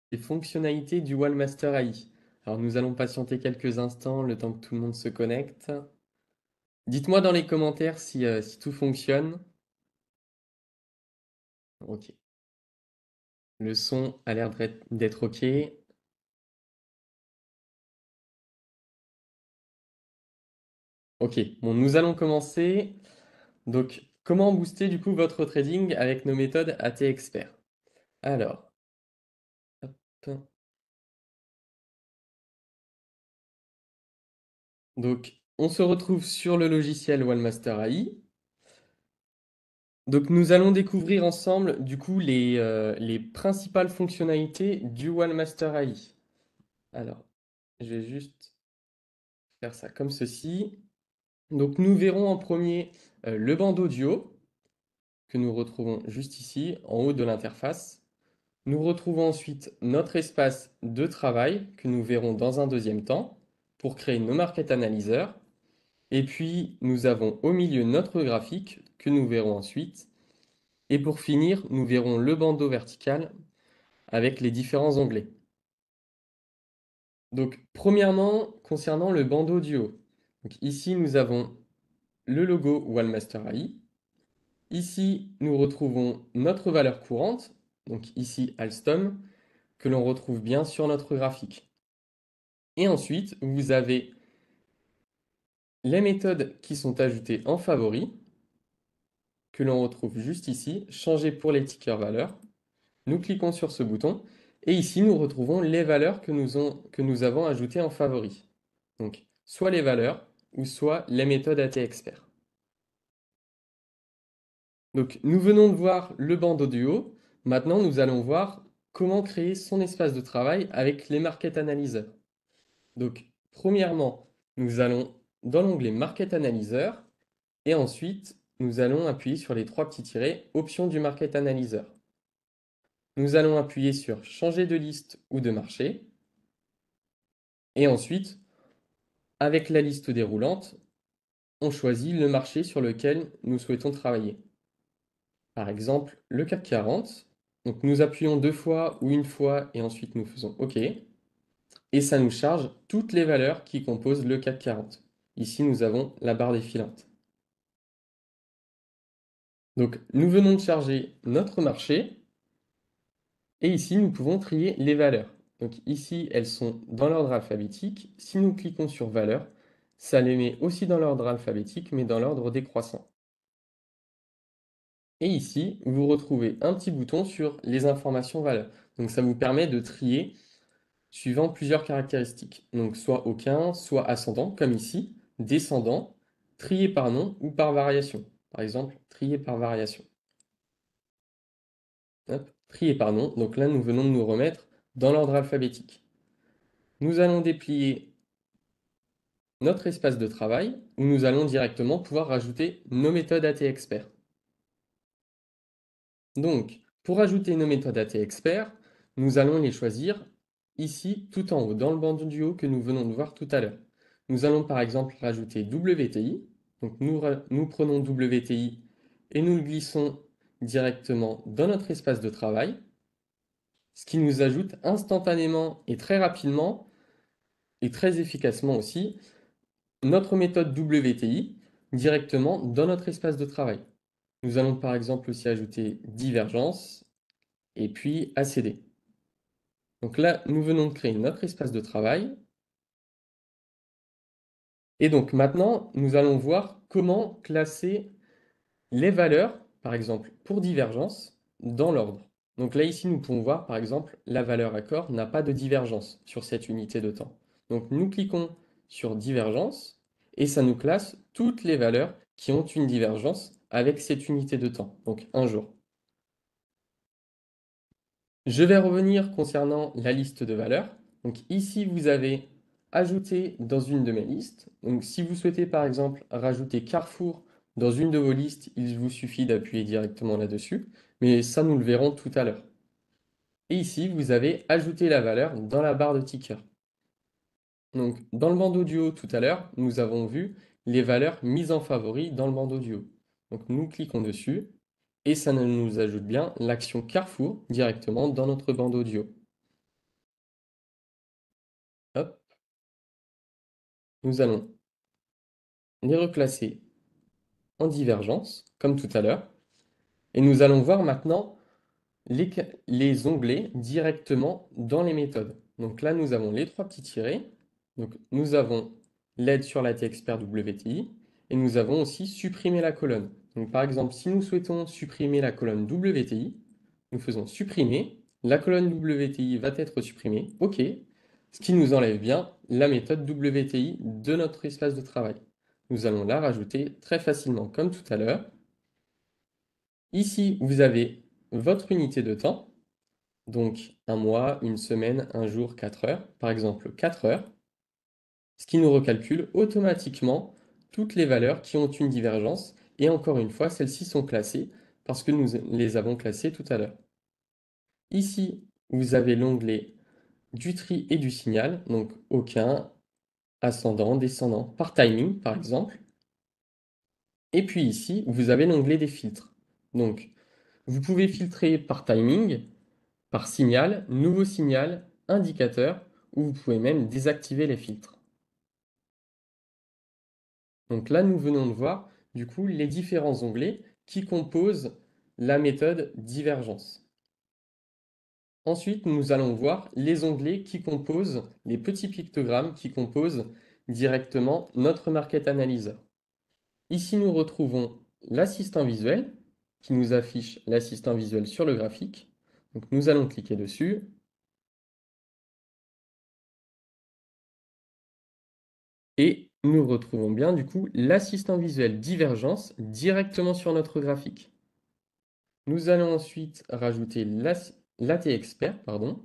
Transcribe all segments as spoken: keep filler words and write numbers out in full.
Les fonctionnalités du Wallmaster A I. Alors nous allons patienter quelques instants, le temps que tout le monde se connecte. Dites-moi dans les commentaires si, euh, si tout fonctionne. Ok. Le son a l'air d'être d'être ok. Ok, bon, nous allons commencer. Donc, comment booster du coup votre trading avec nos méthodes A T Expert? Alors, hop. Donc, on se retrouve sur le logiciel Wallmaster A I. Donc nous allons découvrir ensemble du coup les, euh, les principales fonctionnalités du Wallmaster A I. Alors, je vais juste faire ça comme ceci. Donc nous verrons en premier euh, le bandeau audio que nous retrouvons juste ici en haut de l'interface. Nous retrouvons ensuite notre espace de travail que nous verrons dans un deuxième temps pour créer nos market analyseurs. Et puis nous avons au milieu notre graphique que nous verrons ensuite. Et pour finir, nous verrons le bandeau vertical avec les différents onglets. Donc, premièrement, concernant le bandeau duo. Donc, ici, nous avons le logo Wallmaster A I. Ici, nous retrouvons notre valeur courante, donc ici Alstom, que l'on retrouve bien sur notre graphique. Et ensuite, vous avez les méthodes qui sont ajoutées en favori, que l'on retrouve juste ici, changer pour les tickers valeurs. Nous cliquons sur ce bouton et ici nous retrouvons les valeurs que nous, ont, que nous avons ajoutées en favori. Donc soit les valeurs ou soit les méthodes A T Expert. Donc nous venons de voir le bandeau du haut. Maintenant nous allons voir comment créer son espace de travail avec les Market Analyzer. Donc premièrement, nous allons dans l'onglet Market Analyzer et ensuite nous allons appuyer sur les trois petits tirets Options du Market Analyzer. Nous allons appuyer sur Changer de liste ou de marché. Et ensuite, avec la liste déroulante, on choisit le marché sur lequel nous souhaitons travailler. Par exemple, le C A C quarante. Donc nous appuyons deux fois ou une fois et ensuite nous faisons OK. Et ça nous charge toutes les valeurs qui composent le C A C quarante. Ici, nous avons la barre défilante. Donc nous venons de charger notre marché. Et ici, nous pouvons trier les valeurs. Donc ici, elles sont dans l'ordre alphabétique. Si nous cliquons sur valeurs, ça les met aussi dans l'ordre alphabétique, mais dans l'ordre décroissant. Et ici, vous retrouvez un petit bouton sur les informations valeurs. Donc ça vous permet de trier suivant plusieurs caractéristiques. Donc soit aucun, soit ascendant, comme ici, descendant, trier par nom ou par variation. Par exemple, trier par variation. Hop, trier par nom. Donc là, nous venons de nous remettre dans l'ordre alphabétique. Nous allons déplier notre espace de travail où nous allons directement pouvoir rajouter nos méthodes A T Expert. Donc, pour ajouter nos méthodes A T Expert, nous allons les choisir ici tout en haut, dans le bandeau du haut que nous venons de voir tout à l'heure. Nous allons par exemple rajouter W T I. Donc nous, nous prenons W T I et nous le glissons directement dans notre espace de travail, ce qui nous ajoute instantanément et très rapidement et très efficacement aussi notre méthode W T I directement dans notre espace de travail. Nous allons par exemple aussi ajouter divergence et puis A C D. Donc là, nous venons de créer notre espace de travail. Et donc maintenant, nous allons voir comment classer les valeurs, par exemple pour divergence, dans l'ordre. Donc là, ici, nous pouvons voir, par exemple, la valeur accord n'a pas de divergence sur cette unité de temps. Donc nous cliquons sur divergence et ça nous classe toutes les valeurs qui ont une divergence avec cette unité de temps, donc un jour. Je vais revenir concernant la liste de valeurs. Donc ici, vous avez ajouté dans une de mes listes. Donc si vous souhaitez par exemple rajouter Carrefour dans une de vos listes, il vous suffit d'appuyer directement là-dessus. Mais ça, nous le verrons tout à l'heure. Et ici, vous avez ajouté la valeur dans la barre de ticker. Donc dans le bandeau du haut tout à l'heure, nous avons vu les valeurs mises en favori dans le bandeau du haut. Donc nous cliquons dessus et ça nous ajoute bien l'action Carrefour directement dans notre bandeau audio. Hop, nous allons les reclasser en divergence, comme tout à l'heure. Et nous allons voir maintenant les, les onglets directement dans les méthodes. Donc là, nous avons les trois petits tirets. Donc nous avons l'aide sur la T-Expert W T I et nous avons aussi supprimé la colonne. Donc par exemple, si nous souhaitons supprimer la colonne W T I, nous faisons supprimer, la colonne W T I va être supprimée, OK, ce qui nous enlève bien la méthode W T I de notre espace de travail. Nous allons la rajouter très facilement comme tout à l'heure. Ici, vous avez votre unité de temps, donc un mois, une semaine, un jour, quatre heures, par exemple quatre heures, ce qui nous recalcule automatiquement toutes les valeurs qui ont une divergence, et encore une fois, celles-ci sont classées parce que nous les avons classées tout à l'heure. Ici, vous avez l'onglet du tri et du signal, donc aucun, ascendant, descendant, par timing par exemple. Et puis ici, vous avez l'onglet des filtres. Donc, vous pouvez filtrer par timing, par signal, nouveau signal, indicateur, ou vous pouvez même désactiver les filtres. Donc là, nous venons de voir du coup les différents onglets qui composent la méthode divergence. Ensuite, nous allons voir les onglets qui composent, les petits pictogrammes qui composent directement notre Market Analyzer. Ici, nous retrouvons l'assistant visuel qui nous affiche l'assistant visuel sur le graphique. Donc nous allons cliquer dessus. Et nous retrouvons bien du coup l'assistant visuel divergence directement sur notre graphique. Nous allons ensuite rajouter l'A T Expert, pardon,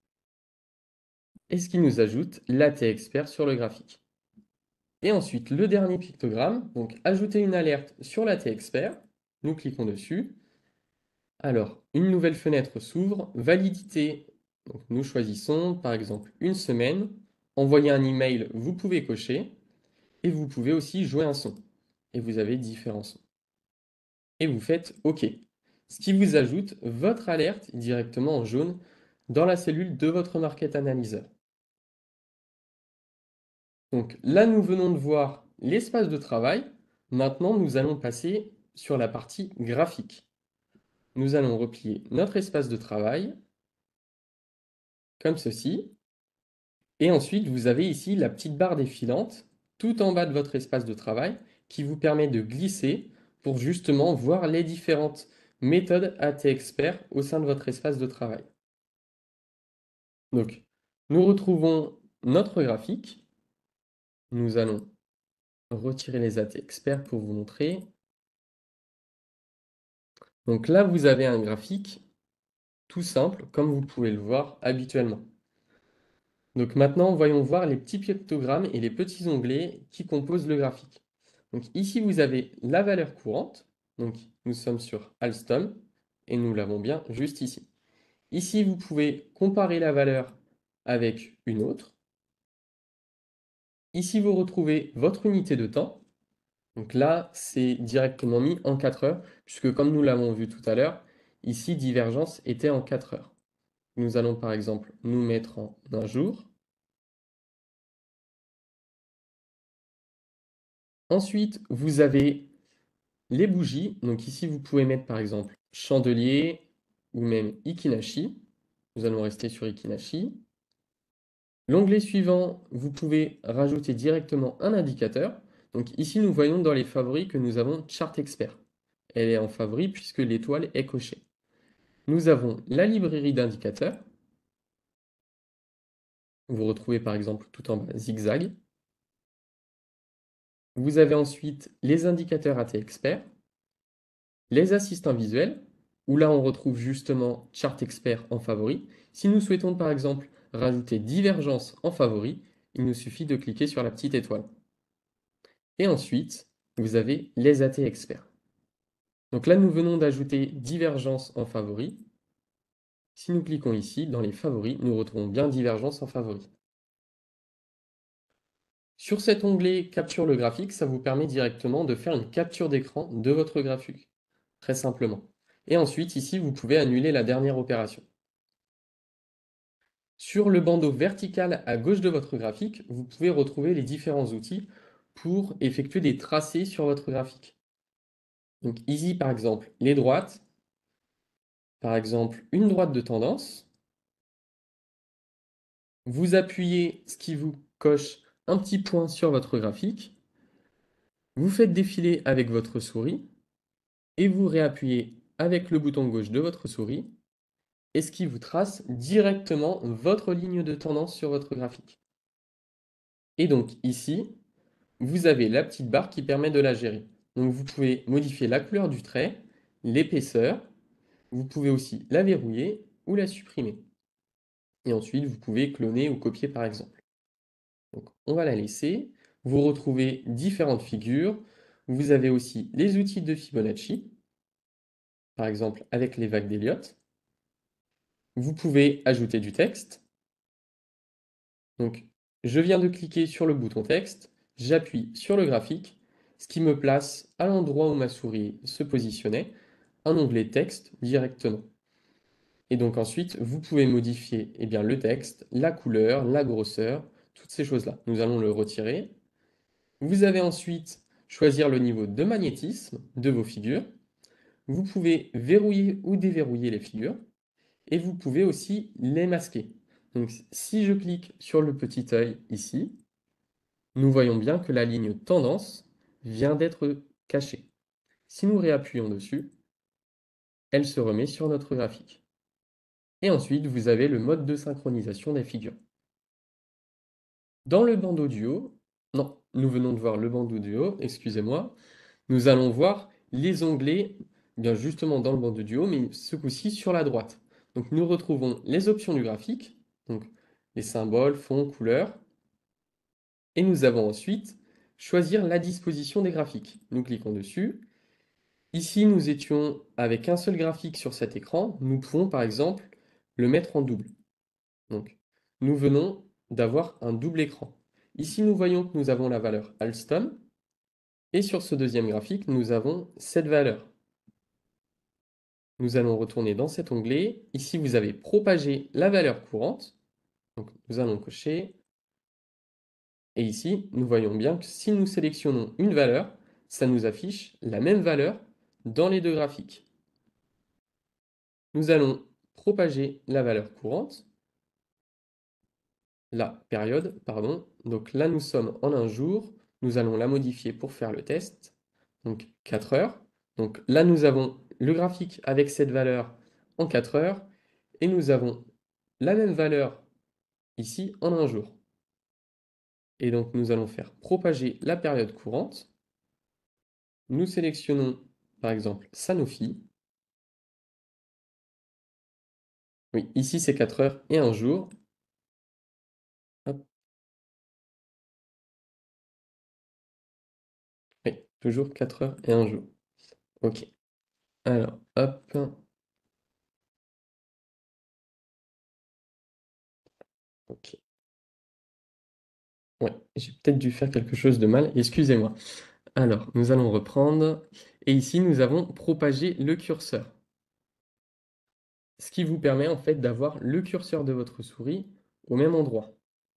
et ce qui nous ajoute l'A T Expert sur le graphique. Et ensuite, le dernier pictogramme, donc ajouter une alerte sur l'A T Expert, nous cliquons dessus. Alors, une nouvelle fenêtre s'ouvre, validité, donc nous choisissons par exemple une semaine, envoyer un email, vous pouvez cocher, et vous pouvez aussi jouer un son. Et vous avez différents sons. Et vous faites OK. Ce qui vous ajoute votre alerte directement en jaune dans la cellule de votre Market Analyzer. Donc là, nous venons de voir l'espace de travail. Maintenant, nous allons passer sur la partie graphique. Nous allons replier notre espace de travail comme ceci. Et ensuite, vous avez ici la petite barre défilante tout en bas de votre espace de travail qui vous permet de glisser pour justement voir les différentes méthodes A T Expert au sein de votre espace de travail. Donc, nous retrouvons notre graphique. Nous allons retirer les A T Expert pour vous montrer. Donc là, vous avez un graphique tout simple, comme vous pouvez le voir habituellement. Donc maintenant, voyons voir les petits pictogrammes et les petits onglets qui composent le graphique. Donc ici, vous avez la valeur courante. Donc nous sommes sur Alstom et nous l'avons bien juste ici. Ici, vous pouvez comparer la valeur avec une autre. Ici, vous retrouvez votre unité de temps. Donc là, c'est directement mis en quatre heures, puisque comme nous l'avons vu tout à l'heure, ici, divergence était en quatre heures. Nous allons par exemple nous mettre en un jour. Ensuite, vous avez les bougies. Donc ici, vous pouvez mettre par exemple chandelier ou même Ikinashi. Nous allons rester sur Ikinashi. L'onglet suivant, vous pouvez rajouter directement un indicateur. Donc ici, nous voyons dans les favoris que nous avons Chart Expert. Elle est en favori puisque l'étoile est cochée. Nous avons la librairie d'indicateurs. Vous retrouvez par exemple tout en bas zigzag. Vous avez ensuite les indicateurs A T Expert, les assistants visuels, où là on retrouve justement Chart Expert en favori. Si nous souhaitons par exemple rajouter divergence en favori, il nous suffit de cliquer sur la petite étoile. Et ensuite, vous avez les A T Experts. Donc là, nous venons d'ajouter divergence en favori. Si nous cliquons ici, dans les favoris, nous retrouvons bien divergence en favori. Sur cet onglet Capture le graphique, ça vous permet directement de faire une capture d'écran de votre graphique, très simplement. Et ensuite, ici, vous pouvez annuler la dernière opération. Sur le bandeau vertical à gauche de votre graphique, vous pouvez retrouver les différents outils pour effectuer des tracés sur votre graphique. Donc ici, par exemple, les droites, par exemple, une droite de tendance. Vous appuyez ce qui vous coche un petit point sur votre graphique. Vous faites défiler avec votre souris et vous réappuyez avec le bouton gauche de votre souris et ce qui vous trace directement votre ligne de tendance sur votre graphique. Et donc ici, vous avez la petite barre qui permet de la gérer. Donc vous pouvez modifier la couleur du trait, l'épaisseur, vous pouvez aussi la verrouiller ou la supprimer. Et ensuite, vous pouvez cloner ou copier par exemple. Donc on va la laisser. Vous retrouvez différentes figures. Vous avez aussi les outils de Fibonacci, par exemple avec les vagues d'Elliott. Vous pouvez ajouter du texte. Donc je viens de cliquer sur le bouton texte, j'appuie sur le graphique, ce qui me place à l'endroit où ma souris se positionnait, un onglet texte directement. Et donc ensuite, vous pouvez modifier eh bien, le texte, la couleur, la grosseur, toutes ces choses-là. Nous allons le retirer. Vous avez ensuite choisir le niveau de magnétisme de vos figures. Vous pouvez verrouiller ou déverrouiller les figures et vous pouvez aussi les masquer. Donc si je clique sur le petit œil ici, nous voyons bien que la ligne tendance vient d'être cachée. Si nous réappuyons dessus, elle se remet sur notre graphique. Et ensuite, vous avez le mode de synchronisation des figures. Dans le bandeau duo, non, nous venons de voir le bandeau duo, excusez-moi, nous allons voir les onglets, bien justement dans le bandeau duo, mais ce coup-ci sur la droite. Donc nous retrouvons les options du graphique, donc les symboles, fonds, couleurs, et nous avons ensuite choisir la disposition des graphiques. Nous cliquons dessus. Ici, nous étions avec un seul graphique sur cet écran. Nous pouvons par exemple le mettre en double. Donc, nous venons d'avoir un double écran. Ici, nous voyons que nous avons la valeur Alstom. Et sur ce deuxième graphique, nous avons cette valeur. Nous allons retourner dans cet onglet. Ici, vous avez propagé la valeur courante. Donc, nous allons cocher. Et ici, nous voyons bien que si nous sélectionnons une valeur, ça nous affiche la même valeur dans les deux graphiques. Nous allons propager la valeur courante, la période, pardon. Donc là, nous sommes en un jour. Nous allons la modifier pour faire le test. Donc quatre heures. Donc là, nous avons le graphique avec cette valeur en quatre heures. Et nous avons la même valeur ici en un jour. Et donc, nous allons faire propager la période courante. Nous sélectionnons, par exemple, Sanofi. Oui, ici, c'est quatre heures et un jour. Hop. Oui, toujours quatre heures et un jour. OK. Alors, hop. OK. Ouais, j'ai peut-être dû faire quelque chose de mal, excusez-moi. Alors, nous allons reprendre. Et ici, nous avons propagé le curseur. Ce qui vous permet en fait d'avoir le curseur de votre souris au même endroit.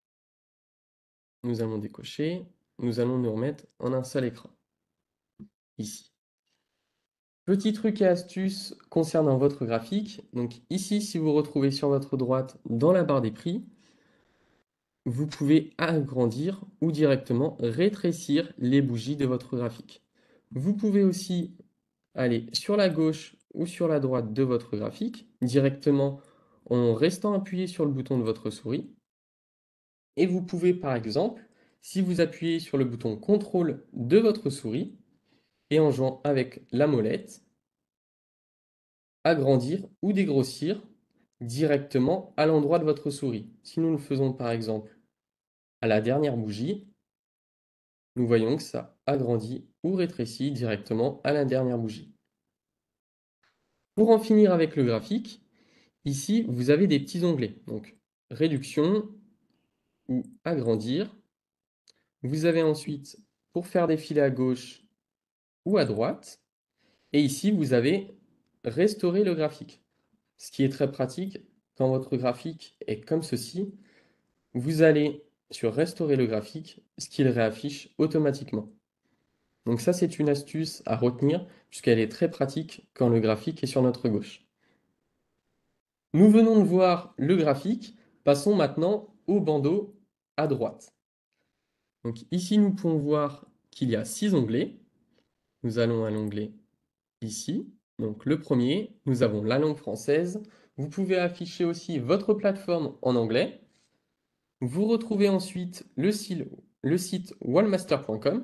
Nous allons décocher. Nous allons nous remettre en un seul écran. Ici. Petit truc et astuce concernant votre graphique. Donc ici, si vous retrouvez sur votre droite dans la barre des prix, vous pouvez agrandir ou directement rétrécir les bougies de votre graphique. Vous pouvez aussi aller sur la gauche ou sur la droite de votre graphique, directement en restant appuyé sur le bouton de votre souris. Et vous pouvez par exemple, si vous appuyez sur le bouton contrôle de votre souris et en jouant avec la molette, agrandir ou dégrossir directement à l'endroit de votre souris. Si nous le faisons par exemple à la dernière bougie, nous voyons que ça agrandit ou rétrécit directement à la dernière bougie. Pour en finir avec le graphique, ici vous avez des petits onglets. Donc réduction ou agrandir. Vous avez ensuite pour faire défiler à gauche ou à droite. Et ici vous avez restaurer le graphique. Ce qui est très pratique quand votre graphique est comme ceci, vous allez sur Restaurer le graphique, ce qu'il réaffiche automatiquement. Donc ça, c'est une astuce à retenir, puisqu'elle est très pratique quand le graphique est sur notre gauche. Nous venons de voir le graphique, passons maintenant au bandeau à droite. Donc ici, nous pouvons voir qu'il y a six onglets. Nous allons à l'onglet ici. Donc le premier, nous avons la langue française. Vous pouvez afficher aussi votre plateforme en anglais. Vous retrouvez ensuite le, le site wallmaster point com.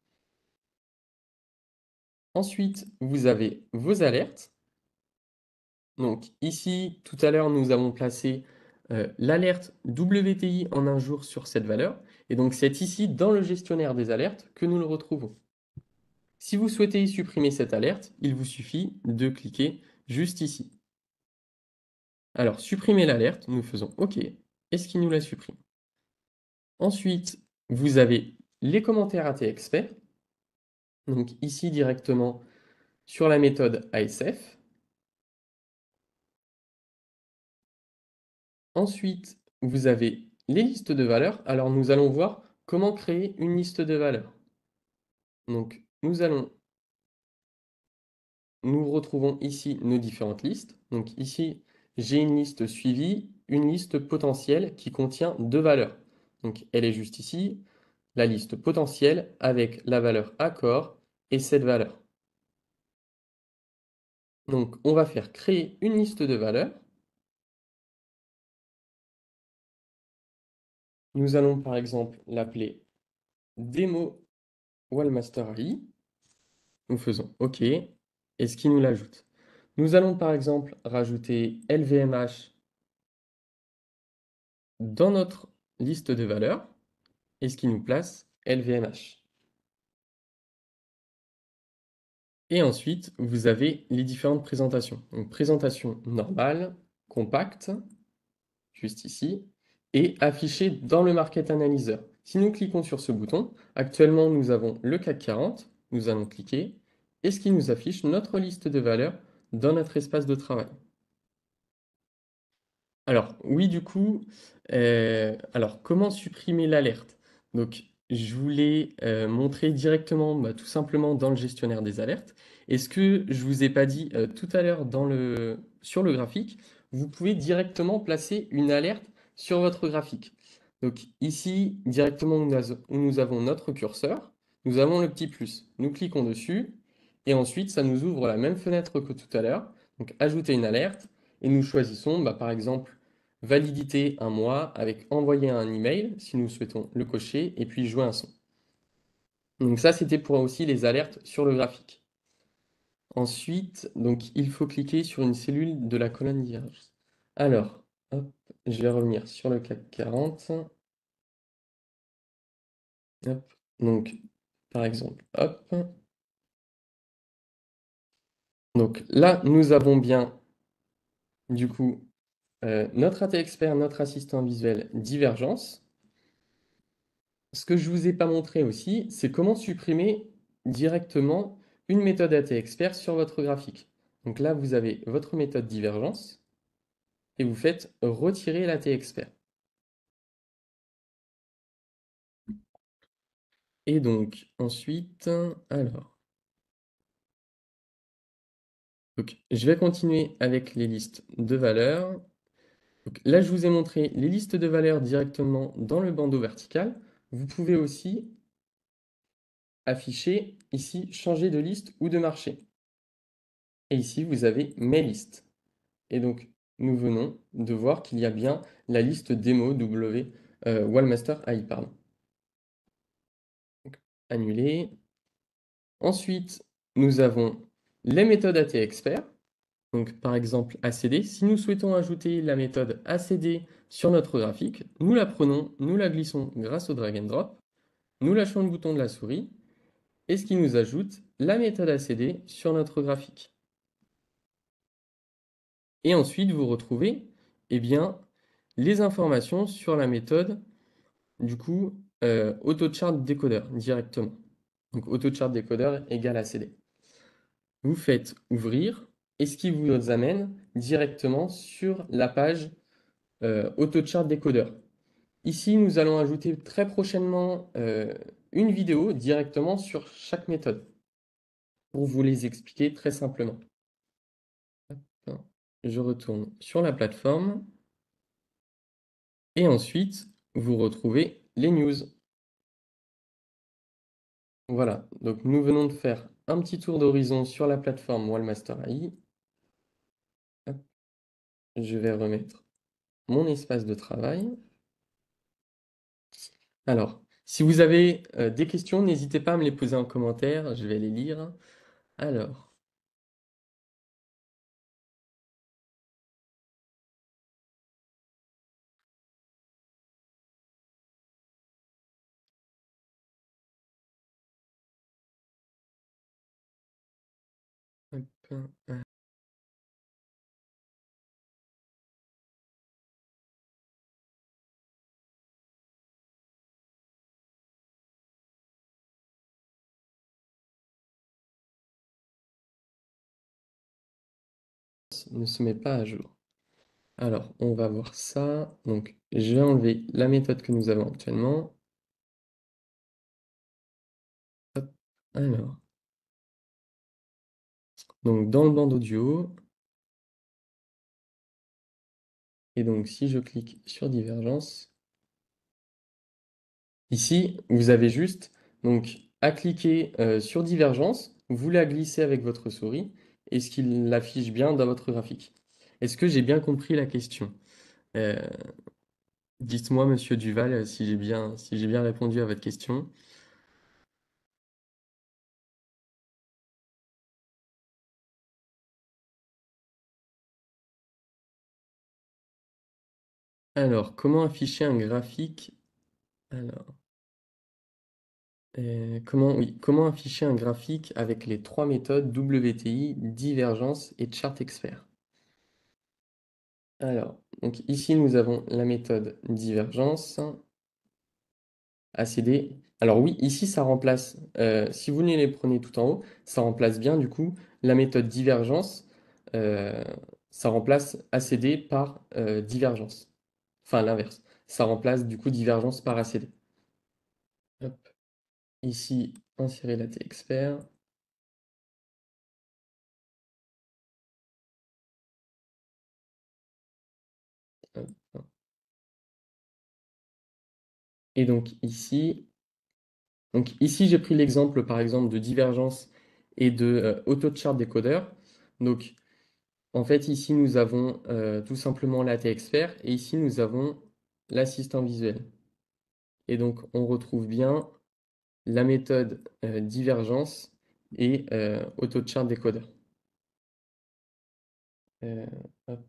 Ensuite, vous avez vos alertes. Donc ici, tout à l'heure, nous avons placé euh, l'alerte W T I en un jour sur cette valeur. Et donc c'est ici, dans le gestionnaire des alertes, que nous le retrouvons. Si vous souhaitez supprimer cette alerte, il vous suffit de cliquer juste ici. Alors, supprimer l'alerte, nous faisons OK. Est-ce qu'il nous la supprime? Ensuite, vous avez les commentaires A T Expert. Donc ici, directement sur la méthode A S F. Ensuite, vous avez les listes de valeurs. Alors, nous allons voir comment créer une liste de valeurs. Donc, nous allons... Nous retrouvons ici nos différentes listes. Donc ici, j'ai une liste suivie, une liste potentielle qui contient deux valeurs. Donc elle est juste ici, la liste potentielle avec la valeur accord et cette valeur. Donc on va faire créer une liste de valeurs. Nous allons par exemple l'appeler démo Wallmaster A I. Nous faisons OK. Et ce qui nous l'ajoute. Nous allons par exemple rajouter L V M H dans notre liste de valeurs. Et ce qui nous place L V M H. Et ensuite, vous avez les différentes présentations. Donc, présentation normale, compacte, juste ici, et affichée dans le Market Analyzer. Si nous cliquons sur ce bouton, actuellement, nous avons le C A C quarante, nous allons cliquer, et ce qui nous affiche notre liste de valeurs dans notre espace de travail. Alors, oui, du coup, euh, alors comment supprimer l'alerte? Donc, je voulais euh, montrer directement, bah, tout simplement dans le gestionnaire des alertes. Et ce que je vous ai pas dit euh, tout à l'heure dans le, sur le graphique, vous pouvez directement placer une alerte sur votre graphique. Donc ici, directement où nous, où nous avons notre curseur, nous avons le petit plus. Nous cliquons dessus et ensuite, ça nous ouvre la même fenêtre que tout à l'heure. Donc, ajouter une alerte et nous choisissons, bah, par exemple, validité un mois avec envoyer un email si nous souhaitons le cocher et puis jouer un son. Donc ça, c'était pour aussi les alertes sur le graphique. Ensuite, donc, il faut cliquer sur une cellule de la colonne divergence. Alors, hop, je vais revenir sur le C A C quarante. Hop, donc, par exemple, hop. Donc là, nous avons bien, du coup, euh, notre A T Expert, notre assistant visuel Divergence. Ce que je ne vous ai pas montré aussi, c'est comment supprimer directement une méthode A T Expert sur votre graphique. Donc là, vous avez votre méthode Divergence et vous faites retirer l'A T Expert. Et donc, ensuite, alors, donc, je vais continuer avec les listes de valeurs. Donc, là, je vous ai montré les listes de valeurs directement dans le bandeau vertical. Vous pouvez aussi afficher ici, changer de liste ou de marché. Et ici, vous avez mes listes. Et donc, nous venons de voir qu'il y a bien la liste démo W euh, Wallmaster A I, pardon. Donc, annuler. Ensuite, nous avons les méthodes A T Expert. Donc, par exemple, A C D. Si nous souhaitons ajouter la méthode A C D sur notre graphique, nous la prenons, nous la glissons grâce au drag and drop, nous lâchons le bouton de la souris, et ce qui nous ajoute la méthode A C D sur notre graphique. Et ensuite, vous retrouvez eh bien, les informations sur la méthode, du coup, euh, AutoChart Decoder directement. Donc, AutoChart Decoder égale A C D. Vous faites ouvrir, et ce qui vous amène directement sur la page euh, AutoChart Décodeur. Ici, nous allons ajouter très prochainement euh, une vidéo directement sur chaque méthode pour vous les expliquer très simplement. Hop, je retourne sur la plateforme et ensuite, vous retrouvez les news. Voilà, donc nous venons de faire un petit tour d'horizon sur la plateforme Wallmaster A I. Hop, je vais remettre mon espace de travail. Alors, si vous avez euh, des questions, n'hésitez pas à me les poser en commentaire, je vais les lire. Alors, hop, euh, ne se met pas à jour. Alors, on va voir ça. Donc, je vais enlever la méthode que nous avons actuellement. Hop, alors, donc dans le banc d'audio, et donc si je clique sur Divergence, ici, vous avez juste donc à cliquer euh, sur Divergence, vous la glissez avec votre souris, et ce qu'il l'affiche bien dans votre graphique. Est-ce que j'ai bien compris la question? Euh, Dites-moi, Monsieur Duval, si j'ai bien, si j'ai bien répondu à votre question. Alors, comment afficher un graphique? Alors, euh, comment, oui, comment afficher un graphique avec les trois méthodes W T I, Divergence et Chart Expert? Alors, donc ici nous avons la méthode Divergence, A C D. Alors oui, ici ça remplace, euh, si vous ne les prenez tout en haut, ça remplace bien du coup la méthode Divergence, euh, ça remplace A C D par euh, Divergence. Enfin l'inverse, ça remplace du coup Divergence par A C D. Hop. Ici, insérer la T expert. Hop. Et donc ici, donc ici j'ai pris l'exemple par exemple de Divergence et de euh, AutoChart Decoder. Donc en fait ici nous avons euh, tout simplement la T expert et ici nous avons l'assistant visuel. Et donc on retrouve bien la méthode euh, Divergence et euh, AutoChart Decoder. Euh, hop.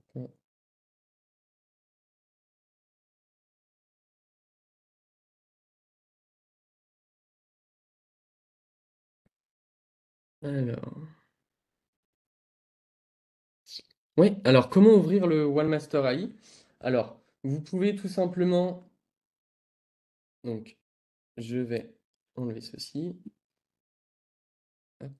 Alors. Oui, alors comment ouvrir le OneMaster A I? Alors, vous pouvez tout simplement, donc je vais enlever ceci. Hop.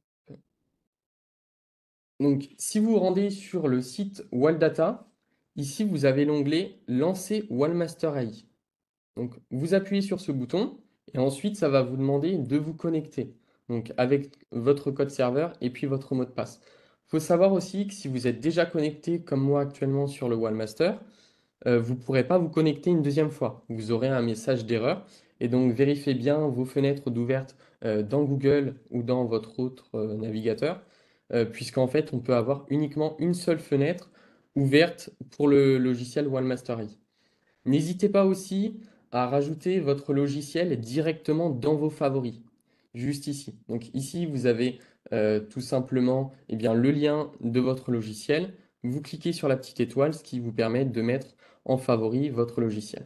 Donc, si vous vous rendez sur le site Waldata, ici vous avez l'onglet Lancer OneMaster A I. Donc, vous appuyez sur ce bouton et ensuite ça va vous demander de vous connecter. Donc, avec votre code serveur et puis votre mot de passe. Il faut savoir aussi que si vous êtes déjà connecté comme moi actuellement sur le OneMaster, euh, vous ne pourrez pas vous connecter une deuxième fois. Vous aurez un message d'erreur. Et donc, vérifiez bien vos fenêtres d'ouvertes euh, dans Google ou dans votre autre euh, navigateur, euh, puisqu'en fait, on peut avoir uniquement une seule fenêtre ouverte pour le logiciel OneMaster. N'hésitez pas aussi à rajouter votre logiciel directement dans vos favoris, juste ici. Donc ici, vous avez euh, tout simplement eh bien, le lien de votre logiciel. Vous cliquez sur la petite étoile, ce qui vous permet de mettre en favori votre logiciel,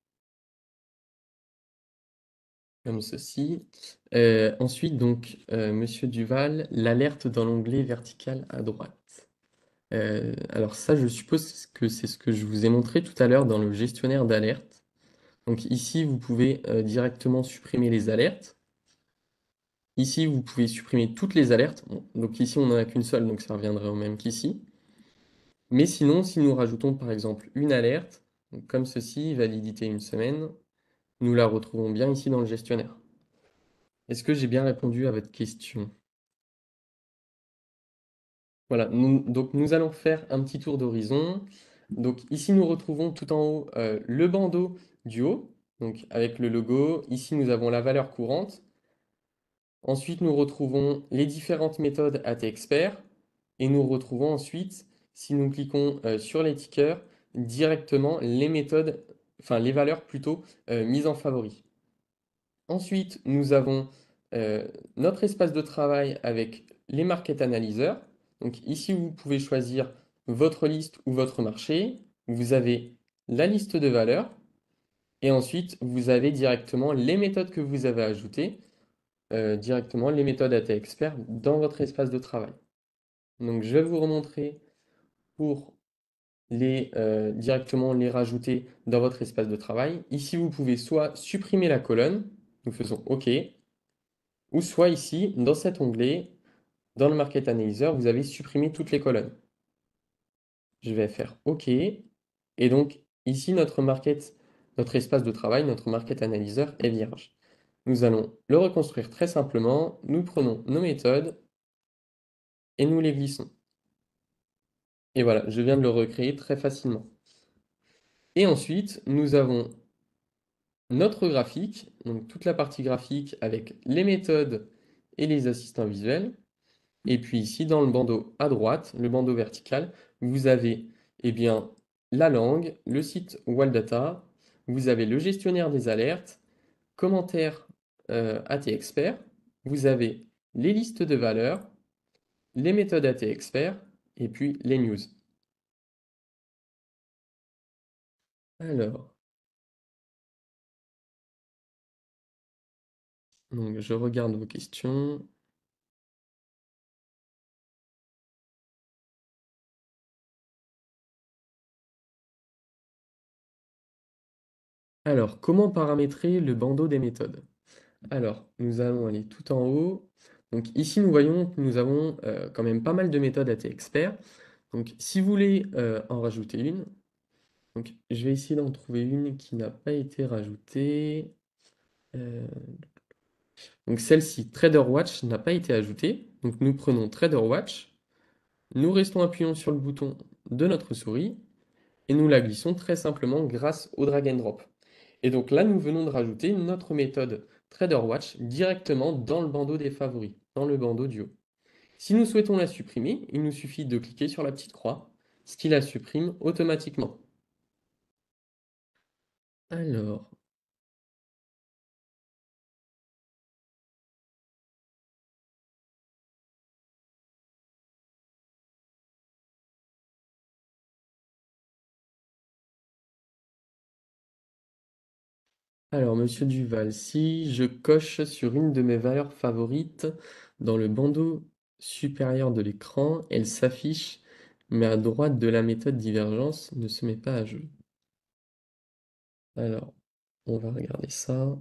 comme ceci. Euh, ensuite, donc, euh, Monsieur Duval, l'alerte dans l'onglet vertical à droite. Euh, alors ça, je suppose que c'est ce que je vous ai montré tout à l'heure dans le gestionnaire d'alerte. Donc ici, vous pouvez euh, directement supprimer les alertes. Ici, vous pouvez supprimer toutes les alertes. Bon, donc ici, on n'en a qu'une seule, donc ça reviendrait au même qu'ici. Mais sinon, si nous rajoutons par exemple une alerte, Donc, comme ceci, validité une semaine. Nous la retrouvons bien ici dans le gestionnaire. Est-ce que j'ai bien répondu à votre question? Voilà, nous, donc nous allons faire un petit tour d'horizon. Donc ici, nous retrouvons tout en haut euh, le bandeau du haut, donc avec le logo. Ici, nous avons la valeur courante. Ensuite, nous retrouvons les différentes méthodes A T Expert. Et nous retrouvons ensuite, si nous cliquons euh, sur les tickers, directement les méthodes, enfin les valeurs plutôt, euh, mises en favori. Ensuite, nous avons euh, notre espace de travail avec les market analyzers. Donc ici, vous pouvez choisir votre liste ou votre marché. Vous avez la liste de valeurs et ensuite, vous avez directement les méthodes que vous avez ajoutées, euh, directement les méthodes A T Expert dans votre espace de travail. Donc je vais vous remontrer pour les, euh, directement les rajouter dans votre espace de travail. Ici, vous pouvez soit supprimer la colonne, nous faisons OK, ou soit ici, dans cet onglet, dans le Market Analyzer, vous avez supprimé toutes les colonnes. Je vais faire OK. Et donc, ici, notre market, notre espace de travail, notre Market Analyzer est vierge. Nous allons le reconstruire très simplement. Nous prenons nos méthodes et nous les glissons. Et voilà, je viens de le recréer très facilement. Et ensuite, nous avons notre graphique, donc toute la partie graphique avec les méthodes et les assistants visuels. Et puis ici, dans le bandeau à droite, le bandeau vertical, vous avez eh bien, la langue, le site Waldata, vous avez le gestionnaire des alertes, commentaires euh, A T Expert, vous avez les listes de valeurs, les méthodes A T Expert, et puis les news. Alors, donc je regarde vos questions. Alors, comment paramétrer le bandeau des méthodes? Alors, nous allons aller tout en haut. Donc ici, nous voyons que nous avons euh, quand même pas mal de méthodes A T Expert. Donc, si vous voulez euh, en rajouter une, donc, je vais essayer d'en trouver une qui n'a pas été rajoutée. Euh, donc, celle-ci, TraderWatch, n'a pas été ajoutée. Donc, nous prenons TraderWatch, nous restons appuyant sur le bouton de notre souris et nous la glissons très simplement grâce au drag and drop. Et donc là, nous venons de rajouter notre méthode TraderWatch directement dans le bandeau des favoris, dans le bandeau du haut. Si nous souhaitons la supprimer, il nous suffit de cliquer sur la petite croix, ce qui la supprime automatiquement. Alors, alors, Monsieur Duval, si je coche sur une de mes valeurs favorites dans le bandeau supérieur de l'écran, elle s'affiche, mais à droite de la méthode divergence ne se met pas à jour. Alors, on va regarder ça.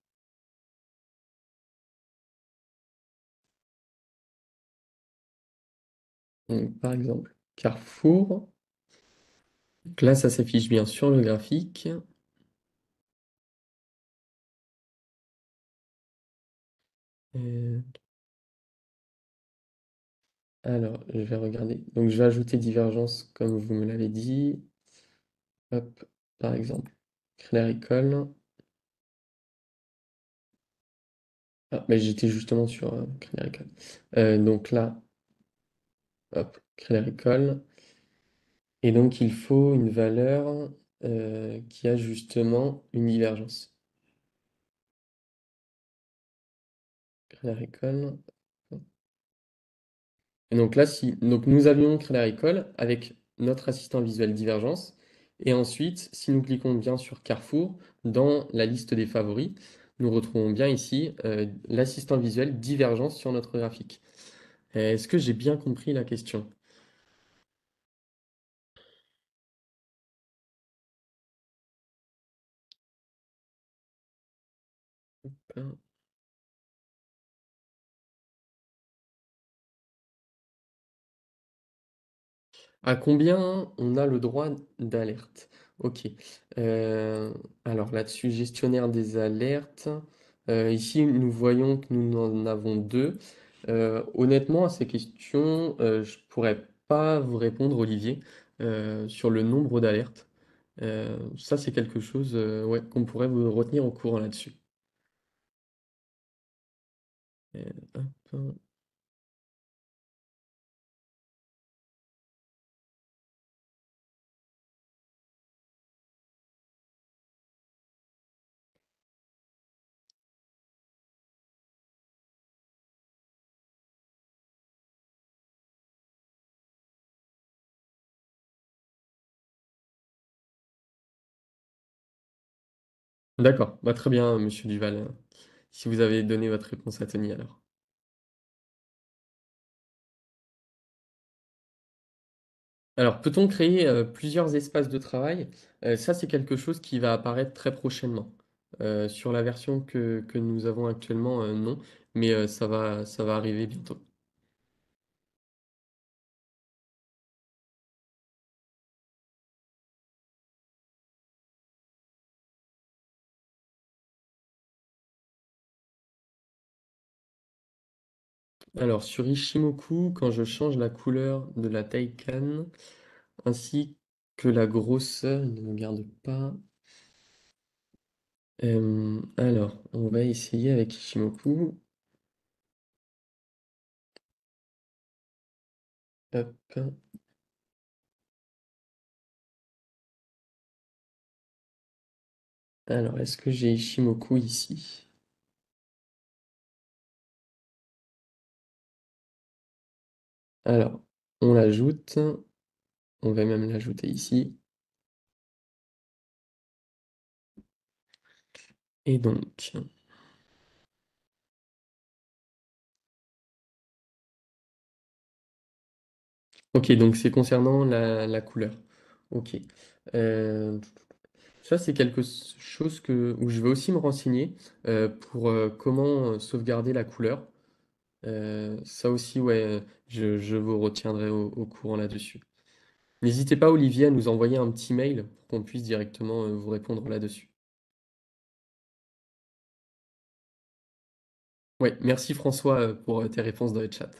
Donc, par exemple, Carrefour. Donc là, ça s'affiche bien sur le graphique. Euh, alors, je vais regarder. Donc, je vais ajouter divergence comme vous me l'avez dit. Hop, par exemple, Crédit Agricole. Ah, mais j'étais justement sur euh, Crédit Agricole. Euh, donc là, hop, Crédit Agricole. Et donc, il faut une valeur euh, qui a justement une divergence. Crédit Agricole. Et donc là, si, donc nous avions Crédit Agricole avec notre assistant visuel Divergence. Et ensuite, si nous cliquons bien sur Carrefour, dans la liste des favoris, nous retrouvons bien ici euh, l'assistant visuel Divergence sur notre graphique. Est-ce que j'ai bien compris la question? À combien on a le droit d'alerte? Ok. Euh, alors là-dessus, gestionnaire des alertes. Euh, ici, nous voyons que nous en avons deux. Euh, honnêtement, à ces questions, euh, je pourrais pas vous répondre, Olivier, euh, sur le nombre d'alertes. Euh, ça, c'est quelque chose, euh, ouais, qu'on pourrait vous retenir au courant là-dessus. Euh, hop. D'accord, bah, très bien, monsieur Duval. Si vous avez donné votre réponse à Tony alors. Alors, peut-on créer euh, plusieurs espaces de travail? Euh, ça, c'est quelque chose qui va apparaître très prochainement. Euh, sur la version que, que nous avons actuellement, euh, non, mais euh, ça va, ça va arriver bientôt. Alors, sur Ishimoku, quand je change la couleur de la Taycan ainsi que la grosseur, il ne me regarde pas. Euh, alors, on va essayer avec Ishimoku. Hop. Alors, est-ce que j'ai Ishimoku ici? Alors, on l'ajoute. On va même l'ajouter ici. Et donc, ok, donc c'est concernant la, la couleur. Ok. Euh, ça, c'est quelque chose que, où je vais aussi me renseigner euh, pour euh, comment euh, sauvegarder la couleur. Euh, ça aussi, ouais, je, je vous retiendrai au, au courant là-dessus. N'hésitez pas, Olivier, à nous envoyer un petit mail pour qu'on puisse directement euh, vous répondre là-dessus. Ouais, merci François euh, pour euh, tes réponses dans le chat.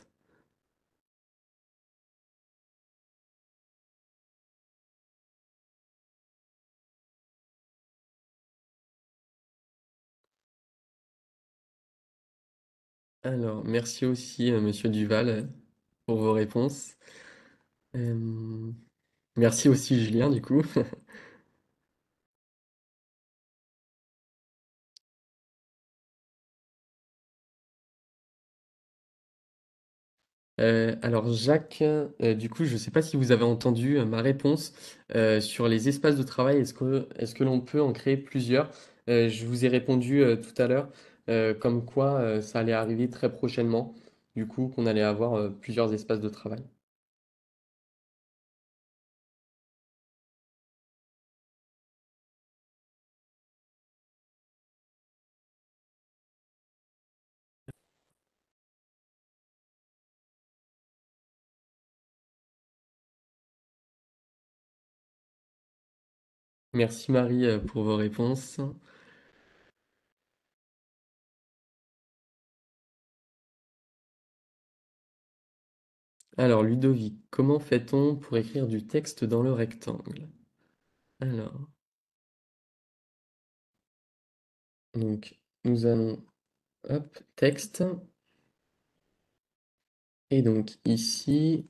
Alors, merci aussi, euh, Monsieur Duval, euh, pour vos réponses. Euh, merci aussi, Julien, du coup. Euh, alors, Jacques, euh, du coup, je ne sais pas si vous avez entendu euh, ma réponse euh, sur les espaces de travail. Est-ce que, est-ce que l'on peut en créer plusieurs? Euh, je vous ai répondu euh, tout à l'heure, euh, comme quoi euh, ça allait arriver très prochainement, du coup, qu'on allait avoir euh, plusieurs espaces de travail. Merci Marie euh, pour vos réponses. Alors, Ludovic, comment fait-on pour écrire du texte dans le rectangle? Alors, donc, nous allons, hop, texte, et donc ici,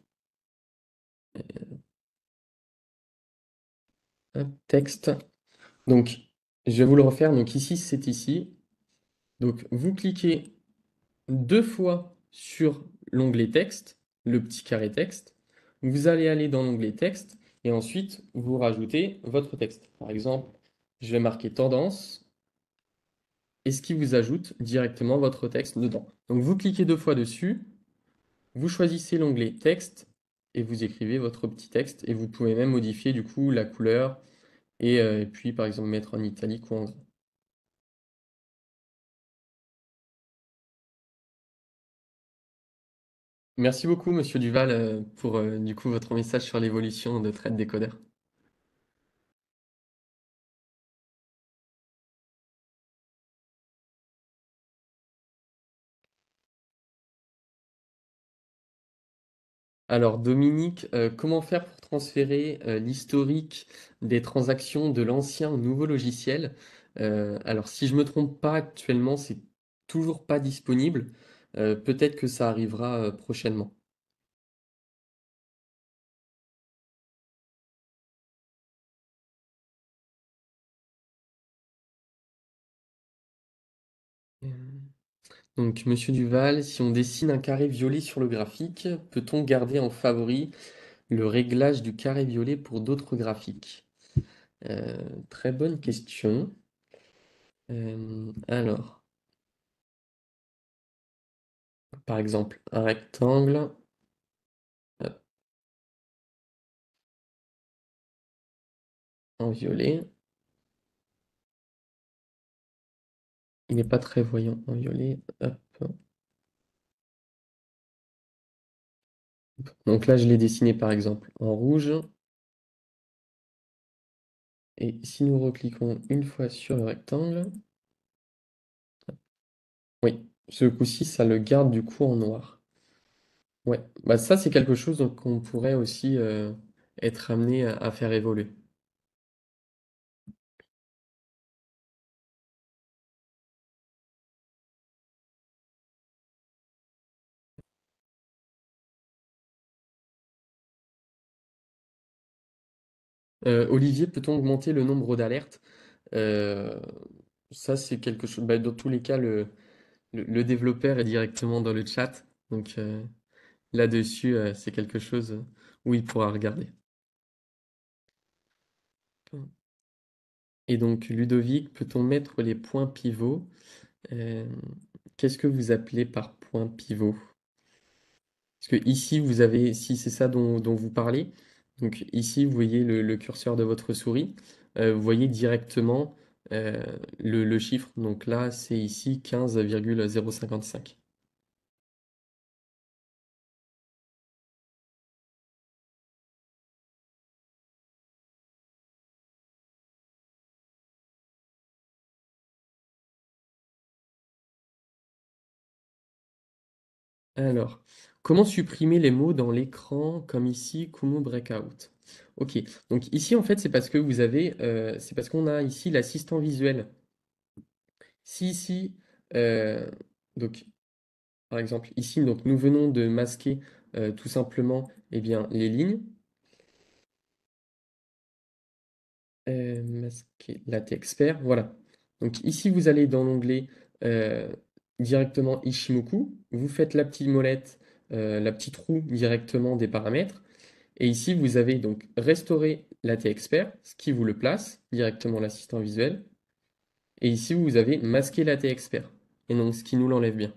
hop, texte. Donc, je vais vous le refaire. Donc ici, c'est ici. Donc, vous cliquez deux fois sur l'onglet texte, le petit carré texte. Vous allez aller dans l'onglet texte et ensuite, vous rajoutez votre texte. Par exemple, je vais marquer tendance et ce qui vous ajoute directement votre texte dedans. Donc, vous cliquez deux fois dessus, vous choisissez l'onglet texte et vous écrivez votre petit texte et vous pouvez même modifier du coup la couleur et, euh, et puis par exemple mettre en italique ou en gras. Merci beaucoup, Monsieur Duval, euh, pour euh, du coup votre message sur l'évolution de Trade Décodeur. Alors Dominique, euh, comment faire pour transférer euh, l'historique des transactions de l'ancien au nouveau logiciel? Euh, alors si je me trompe pas, actuellement, c'est toujours pas disponible. Euh, peut-être que ça arrivera euh, prochainement. Euh, Donc, Monsieur Duval, si on dessine un carré violet sur le graphique, peut-on garder en favori le réglage du carré violet pour d'autres graphiques? Euh, très bonne question. Euh, alors, par exemple, un rectangle, hop, en violet. Il n'est pas très voyant en violet. Hop. Donc là, je l'ai dessiné par exemple en rouge. Et si nous recliquons une fois sur le rectangle, oui, ce coup-ci, ça le garde du coup en noir. Ouais, bah ça, c'est quelque chose donc, qu'on pourrait aussi euh, être amené à, à faire évoluer. Euh, Olivier, peut-on augmenter le nombre d'alertes? Euh, Ça, c'est quelque chose. Bah, dans tous les cas, le, le, le développeur est directement dans le chat. Donc euh, là-dessus, euh, c'est quelque chose où il pourra regarder. Et donc, Ludovic, peut-on mettre les points pivots? Euh, Qu'est-ce que vous appelez par point pivot? Parce que ici, vous avez, si c'est ça dont, dont vous parlez, donc ici, vous voyez le, le curseur de votre souris, euh, vous voyez directement euh, le, le chiffre. Donc là, c'est ici quinze virgule zéro cinquante-cinq. Alors, comment supprimer les mots dans l'écran comme ici, Kumu Breakout? Ok, donc ici, en fait, c'est parce que vous avez, euh, c'est parce qu'on a ici l'assistant visuel. Si ici, euh, donc par exemple, ici, donc, nous venons de masquer euh, tout simplement eh bien, les lignes. Euh, masquer latte expert, voilà. Donc ici, vous allez dans l'onglet euh, directement Ishimoku. Vous faites la petite molette, euh, la petite roue directement des paramètres. Et ici, vous avez donc restaurer latte expert, ce qui vous le place directement l'assistant visuel. Et ici, vous avez masquer latte expert. Et donc, ce qui nous l'enlève bien.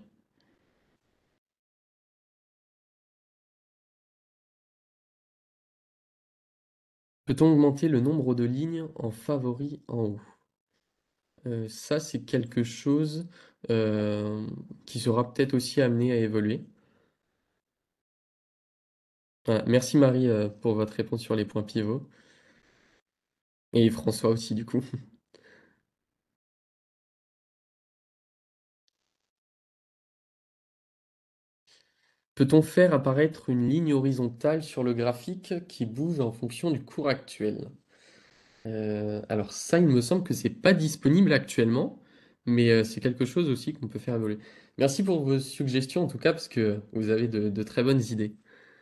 Peut-on augmenter le nombre de lignes en favori en haut? Euh, ça, c'est quelque chose euh, qui sera peut-être aussi amené à évoluer. Voilà. Merci Marie euh, pour votre réponse sur les points pivots. Et François aussi, du coup. Peut-on faire apparaître une ligne horizontale sur le graphique qui bouge en fonction du cours actuel? Euh, alors ça, il me semble que c'est pas disponible actuellement, mais euh, c'est quelque chose aussi qu'on peut faire évoluer. Merci pour vos suggestions en tout cas, parce que vous avez de de très bonnes idées.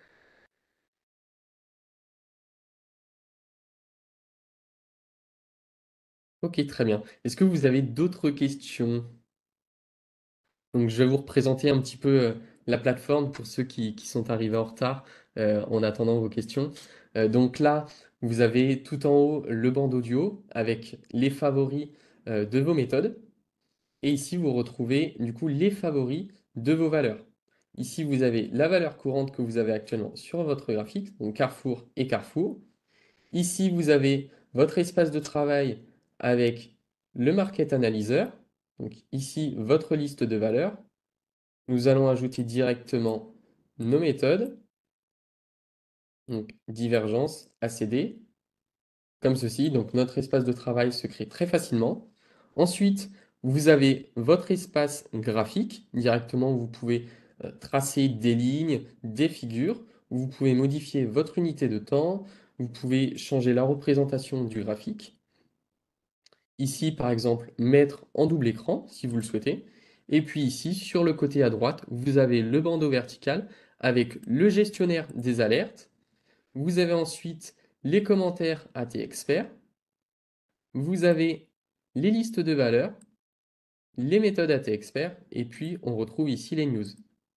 Ok, très bien. Est-ce que vous avez d'autres questions? Donc, je vais vous représenter un petit peu euh, la plateforme pour ceux qui, qui sont arrivés en retard euh, en attendant vos questions. Euh, donc là, vous avez tout en haut le banc d'audio avec les favoris euh, de vos méthodes. Et ici, vous retrouvez du coup les favoris de vos valeurs. Ici, vous avez la valeur courante que vous avez actuellement sur votre graphique, donc Carrefour et Carrefour. Ici, vous avez votre espace de travail avec le Market Analyzer. Donc ici, votre liste de valeurs. Nous allons ajouter directement nos méthodes, donc divergence, A C D, comme ceci. Donc notre espace de travail se crée très facilement. Ensuite, vous avez votre espace graphique. Directement, vous pouvez euh, tracer des lignes, des figures. vous pouvez modifier votre unité de temps, vous pouvez changer la représentation du graphique. Ici, par exemple, mettre en double écran, si vous le souhaitez. Et puis ici, sur le côté à droite, vous avez le bandeau vertical avec le gestionnaire des alertes. Vous avez ensuite les commentaires A T Expert. Vous avez les listes de valeurs, les méthodes A T Expert, et puis on retrouve ici les news.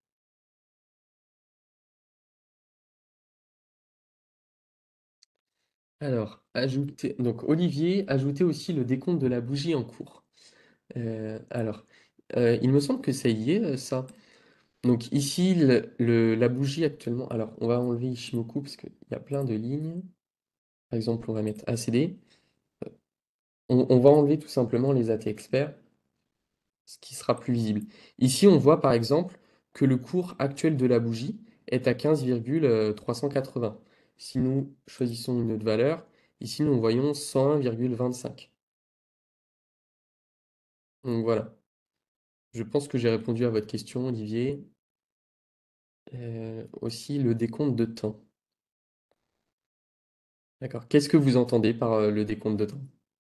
Alors, ajoutez, donc Olivier, ajoutez aussi le décompte de la bougie en cours. Euh, alors, euh, il me semble que ça y est, euh, ça. Donc ici, le- le- la bougie actuellement, alors on va enlever Ishimoku parce qu'il y a plein de lignes. Par exemple, on va mettre A C D. On, on va enlever tout simplement les A T experts, ce qui sera plus visible. Ici, on voit par exemple que le cours actuel de la bougie est à quinze virgule trois cent quatre-vingts. Si nous choisissons une autre valeur, ici nous voyons cent un virgule vingt-cinq. Donc voilà, je pense que j'ai répondu à votre question, Olivier. Euh, aussi le décompte de temps. D'accord. Qu'est-ce que vous entendez par euh, le décompte de temps?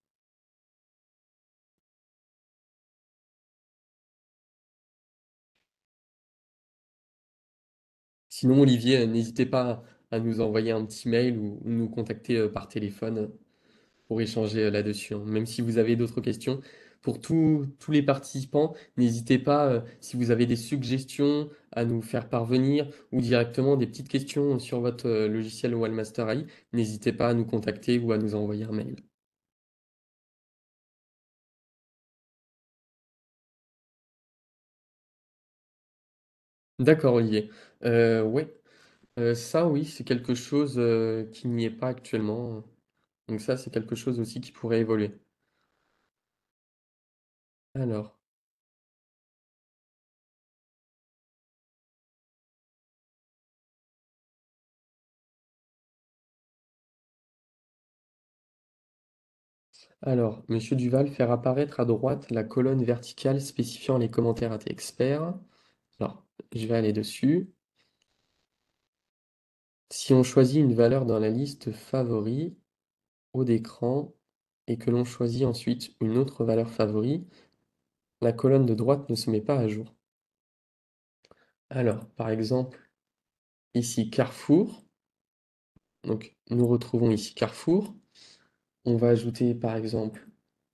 Sinon, Olivier, euh, n'hésitez pas à nous envoyer un petit mail ou, ou nous contacter euh, par téléphone euh, pour échanger euh, là-dessus, hein. Même si vous avez d'autres questions, pour tous tous les participants, n'hésitez pas, euh, si vous avez des suggestions, à nous faire parvenir ou directement des petites questions sur votre euh, logiciel Wallmaster A I, n'hésitez pas à nous contacter ou à nous envoyer un mail. D'accord, Olivier. Euh, ouais, Euh, ça, oui, c'est quelque chose euh, qui n'y est pas actuellement. Donc ça, c'est quelque chose aussi qui pourrait évoluer. Alors, alors, Monsieur Duval, faire apparaître à droite la colonne verticale spécifiant les commentaires à tes experts. Alors, je vais aller dessus. Si on choisit une valeur dans la liste favoris, haut d'écran, et que l'on choisit ensuite une autre valeur favori, la colonne de droite ne se met pas à jour. Alors, par exemple, ici Carrefour. Donc, nous retrouvons ici Carrefour. On va ajouter, par exemple,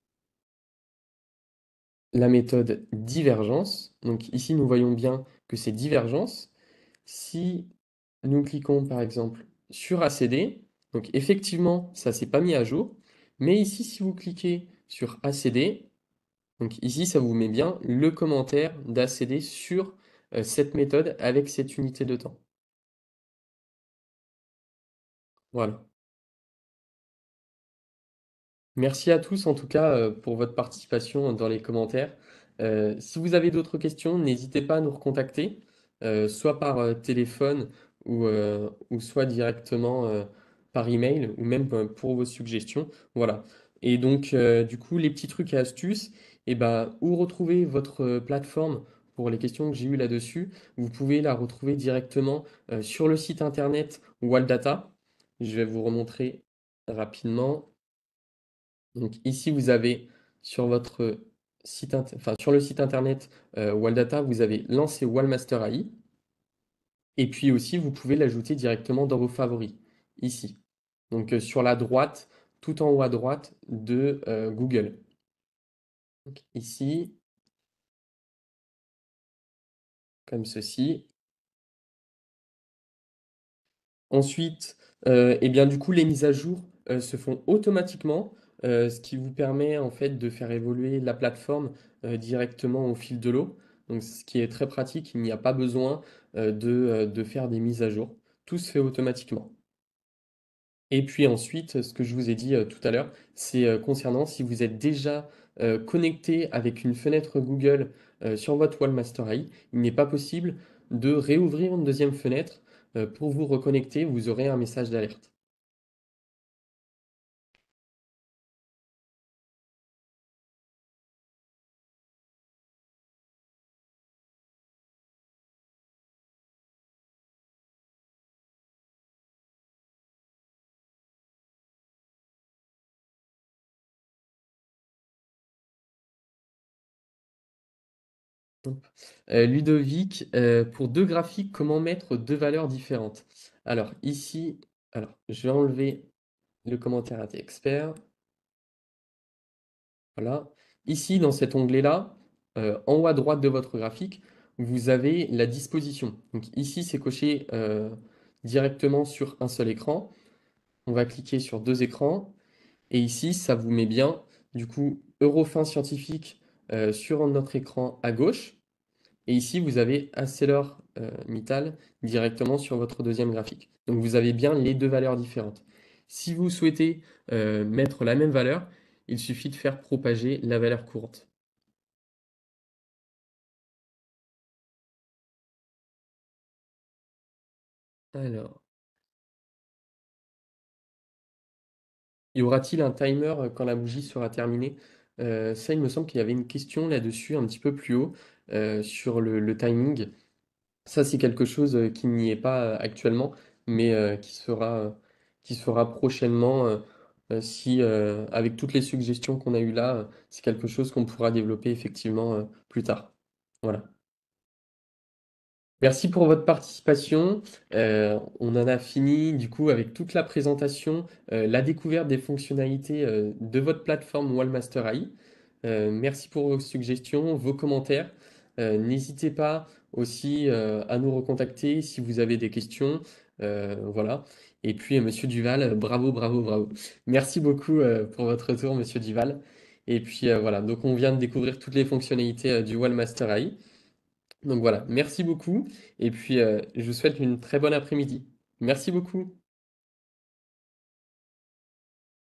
la méthode divergence. Donc ici, nous voyons bien que c'est divergence. Si nous cliquons par exemple sur A C D, donc effectivement, ça s'est pas mis à jour. Mais ici, si vous cliquez sur A C D, donc ici, ça vous met bien le commentaire d'A C D sur euh, cette méthode avec cette unité de temps. Voilà. Merci à tous en tout cas euh, pour votre participation dans les commentaires. Euh, si vous avez d'autres questions, n'hésitez pas à nous recontacter, euh, soit par euh, téléphone ou, euh, ou soit directement euh, par email ou même euh, pour vos suggestions. Voilà. Et donc, euh, du coup, les petits trucs et astuces, et ben, où retrouver votre euh, plateforme pour les questions que j'ai eues là-dessus, vous pouvez la retrouver directement euh, sur le site internet Waldata. Je vais vous remontrer rapidement. Donc ici, vous avez sur votre site, int- enfin, sur le site internet euh, Waldata, vous avez lancé Wallmaster A I. Et puis aussi, vous pouvez l'ajouter directement dans vos favoris, ici. Donc euh, sur la droite, tout en haut à droite de euh, Google. Donc, ici, comme ceci. Ensuite, euh, eh bien, du coup, les mises à jour euh, se font automatiquement, euh, ce qui vous permet en fait de faire évoluer la plateforme euh, directement au fil de l'eau. Donc, ce qui est très pratique, il n'y a pas besoin euh, de, euh, de faire des mises à jour. Tout se fait automatiquement. Et puis ensuite, ce que je vous ai dit euh, tout à l'heure, c'est euh, concernant si vous êtes déjà euh, connecté avec une fenêtre Google euh, sur votre Wallmaster A I, il n'est pas possible de réouvrir une deuxième fenêtre euh, pour vous reconnecter, vous aurez un message d'alerte. Hop. Euh, Ludovic, euh, pour deux graphiques, comment mettre deux valeurs différentes? Alors ici, alors je vais enlever le commentaire à expert. Voilà. Ici, dans cet onglet-là, euh, en haut à droite de votre graphique, vous avez la disposition. Donc ici, c'est coché euh, directement sur un seul écran. On va cliquer sur deux écrans. Et ici, ça vous met bien, du coup, Eurofins scientifique euh, sur notre écran à gauche. Et ici, vous avez ArcelorMittal directement sur votre deuxième graphique. Donc, vous avez bien les deux valeurs différentes. Si vous souhaitez euh, mettre la même valeur, il suffit de faire propager la valeur courante. Alors, y aura-t-il un timer euh, quand la bougie sera terminée? Euh, ça, il me semble qu'il y avait une question là-dessus un petit peu plus haut euh, sur le, le timing. Ça, c'est quelque chose euh, qui n'y est pas euh, actuellement, mais euh, qui sera, euh, qui sera prochainement. Euh, euh, si, euh, avec toutes les suggestions qu'on a eues là, euh, c'est quelque chose qu'on pourra développer effectivement euh, plus tard. Voilà. Merci pour votre participation. Euh, on en a fini du coup avec toute la présentation, euh, la découverte des fonctionnalités euh, de votre plateforme Wallmaster A I. Euh, merci pour vos suggestions, vos commentaires. Euh, n'hésitez pas aussi euh, à nous recontacter si vous avez des questions. Euh, voilà. Et puis, euh, Monsieur Duval, euh, bravo, bravo, bravo. Merci beaucoup euh, pour votre retour, Monsieur Duval. Et puis euh, voilà, donc on vient de découvrir toutes les fonctionnalités euh, du Wallmaster A I. Donc voilà, merci beaucoup. Et puis, euh, je vous souhaite une très bonne après-midi. Merci beaucoup.